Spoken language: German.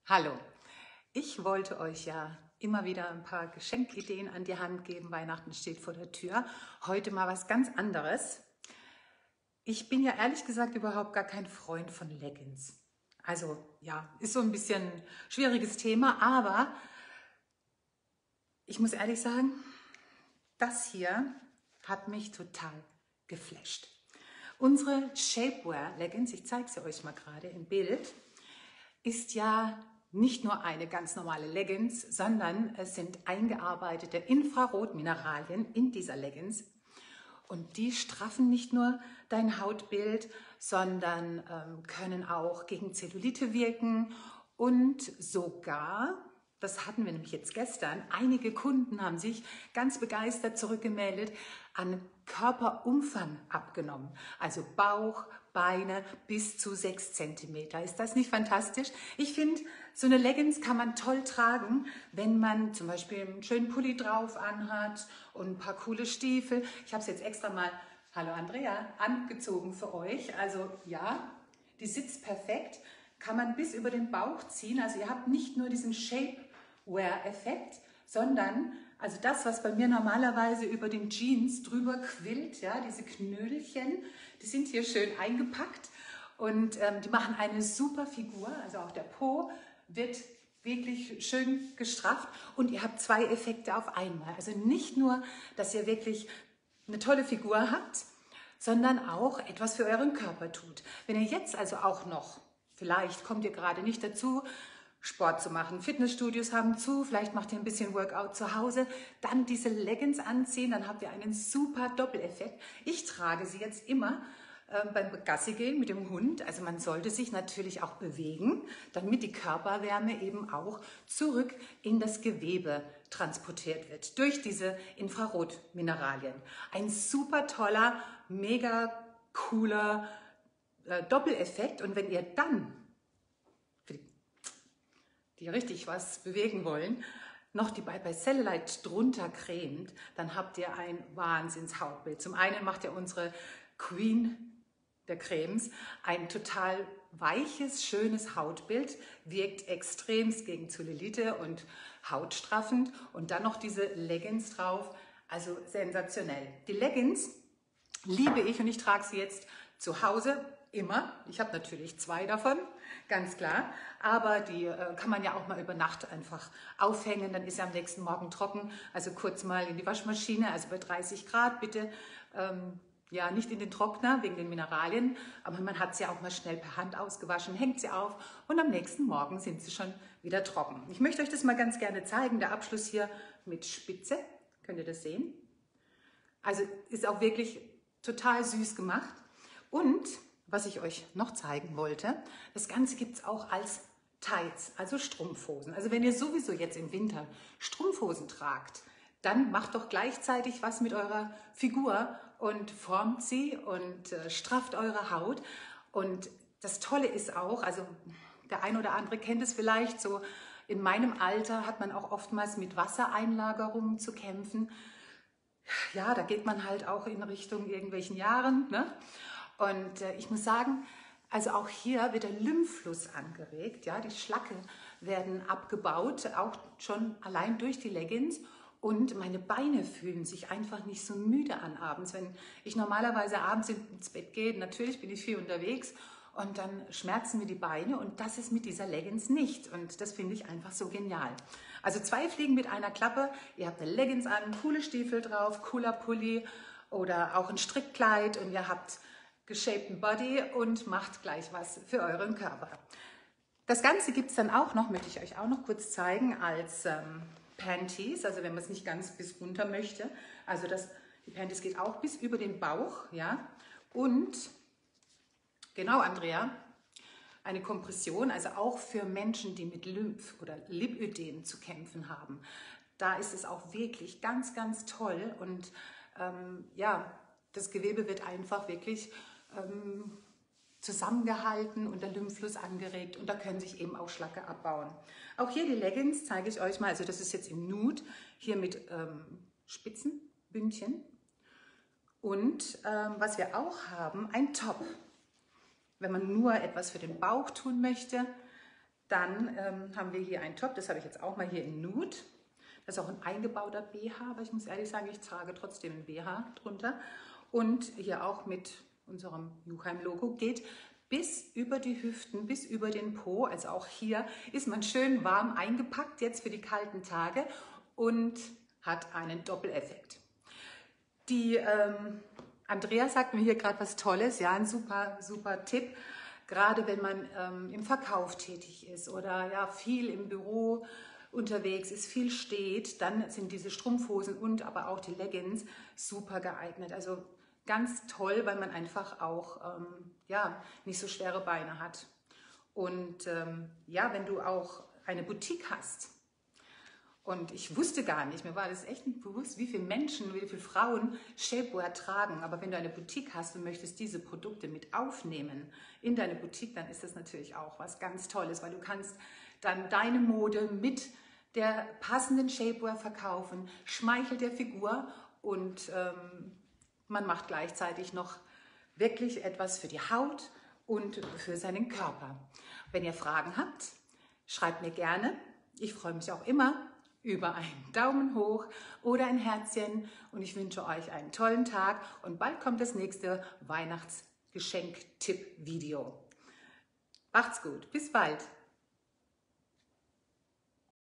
Hallo, ich wollte euch ja immer wieder ein paar Geschenkideen an die Hand geben. Weihnachten steht vor der Tür. Heute mal was ganz anderes. Ich bin ja ehrlich gesagt überhaupt gar kein Freund von Leggings. Also ja, ist so ein bisschen ein schwieriges Thema, aber ich muss ehrlich sagen, das hier hat mich total geflasht. Unsere Shapewear Leggings, ich zeige sie euch mal gerade im Bild, ist ja nicht nur eine ganz normale Leggings, sondern es sind eingearbeitete Infrarotmineralien in dieser Leggings. Und die straffen nicht nur dein Hautbild, sondern können auch gegen Zellulite wirken und sogar, das hatten wir nämlich jetzt gestern, einige Kunden haben sich ganz begeistert zurückgemeldet, an Körperumfang abgenommen. Also Bauch, Beine bis zu 6 cm. Ist das nicht fantastisch? Ich finde, so eine Leggings kann man toll tragen, wenn man zum Beispiel einen schönen Pulli drauf anhat und ein paar coole Stiefel. Ich habe es jetzt extra mal, hallo Andrea, angezogen für euch. Also ja, die sitzt perfekt, kann man bis über den Bauch ziehen. Also ihr habt nicht nur diesen Shapewear-Effekt, sondern also das, was bei mir normalerweise über den Jeans drüber quillt, ja, diese Knödelchen, die sind hier schön eingepackt und die machen eine super Figur. Also auch der Po wird wirklich schön gestrafft und ihr habt zwei Effekte auf einmal. Also nicht nur, dass ihr wirklich eine tolle Figur habt, sondern auch etwas für euren Körper tut. Wenn ihr jetzt also auch noch, vielleicht kommt ihr gerade nicht dazu, Sport zu machen. Fitnessstudios haben zu, vielleicht macht ihr ein bisschen Workout zu Hause, dann diese Leggings anziehen, dann habt ihr einen super Doppeleffekt. Ich trage sie jetzt immer beim Gassi gehen mit dem Hund. Also man sollte sich natürlich auch bewegen, damit die Körperwärme eben auch zurück in das Gewebe transportiert wird durch diese Infrarotmineralien. Ein super toller, mega cooler Doppeleffekt. Und wenn ihr dann die richtig was bewegen wollen, noch die bei Cellulite drunter cremt, dann habt ihr ein Wahnsinns-Hautbild. Zum einen macht ihr unsere Queen der Cremes ein total weiches, schönes Hautbild, wirkt extremst gegen Zellulite und hautstraffend und dann noch diese Leggings drauf, also sensationell. Die Leggings liebe ich und ich trage sie jetzt zu Hause immer. Ich habe natürlich zwei davon, ganz klar. Aber die kann man ja auch mal über Nacht einfach aufhängen. Dann ist sie am nächsten Morgen trocken. Also kurz mal in die Waschmaschine, also bei 30 Grad bitte. Ja, nicht in den Trockner wegen den Mineralien. Aber man hat sie auch mal schnell per Hand ausgewaschen, hängt sie auf und am nächsten Morgen sind sie schon wieder trocken. Ich möchte euch das mal ganz gerne zeigen. Der Abschluss hier mit Spitze. Könnt ihr das sehen? Also ist auch wirklich total süß gemacht. Und was ich euch noch zeigen wollte, das Ganze gibt es auch als Tights, also Strumpfhosen. Also wenn ihr sowieso jetzt im Winter Strumpfhosen tragt, dann macht doch gleichzeitig was mit eurer Figur und formt sie und strafft eure Haut. Und das Tolle ist auch, also der ein oder andere kennt es vielleicht, so in meinem Alter hat man auch oftmals mit Wassereinlagerungen zu kämpfen. Ja, da geht man halt auch in Richtung irgendwelchen Jahren, ne? Und ich muss sagen, also auch hier wird der Lymphfluss angeregt, ja, die Schlacke werden abgebaut, auch schon allein durch die Leggings. Und meine Beine fühlen sich einfach nicht so müde an abends. Wenn ich normalerweise abends ins Bett gehe, natürlich bin ich viel unterwegs und dann schmerzen mir die Beine und das ist mit dieser Leggings nicht. Und das finde ich einfach so genial. Also zwei Fliegen mit einer Klappe. Ihr habt eine Leggings an, coole Stiefel drauf, cooler Pulli oder auch ein Strickkleid und ihr habt geshapten Body und macht gleich was für euren Körper. Das Ganze gibt es dann auch noch, möchte ich euch auch noch kurz zeigen, als Panties, also wenn man es nicht ganz bis runter möchte. Also die Panties geht auch bis über den Bauch, ja. Und genau, Andrea, eine Kompression, also auch für Menschen, die mit Lymph- oder Lipödem zu kämpfen haben. Da ist es auch wirklich ganz, ganz toll und ja, das Gewebe wird einfach wirklich zusammengehalten und der Lymphfluss angeregt und da können sich eben auch Schlacke abbauen. Auch hier die Leggings zeige ich euch mal, also das ist jetzt im Nude, hier mit Spitzenbündchen und was wir auch haben, ein Top. Wenn man nur etwas für den Bauch tun möchte, Dann haben wir hier einen Top, das habe ich jetzt auch mal hier in Nude. Das ist auch ein eingebauter BH, aber ich muss ehrlich sagen, ich trage trotzdem ein BH drunter. Und hier auch mit unserem Juchheim-Logo geht bis über die Hüften, bis über den Po. Also auch hier ist man schön warm eingepackt jetzt für die kalten Tage und hat einen Doppeleffekt. Die Andrea sagt mir hier gerade was Tolles, ja, ein super, super Tipp. Gerade wenn man im Verkauf tätig ist oder ja, viel im Büro unterwegs ist, viel steht, dann sind diese Strumpfhosen und aber auch die Leggings super geeignet. Also ganz toll, weil man einfach auch ja, nicht so schwere Beine hat. Und ja, wenn du auch eine Boutique hast, und ich wusste gar nicht, mir war das echt nicht bewusst, wie viele Menschen, wie viele Frauen Shapewear tragen. Aber wenn du eine Boutique hast und möchtest diese Produkte mit aufnehmen in deine Boutique, dann ist das natürlich auch was ganz Tolles, weil du kannst dann deine Mode mit der passenden Shapewear verkaufen, schmeichelt der Figur und man macht gleichzeitig noch wirklich etwas für die Haut und für seinen Körper. Wenn ihr Fragen habt, schreibt mir gerne. Ich freue mich auch immer über einen Daumen hoch oder ein Herzchen und ich wünsche euch einen tollen Tag und bald kommt das nächste Weihnachtsgeschenk-Tipp-Video. Macht's gut, bis bald!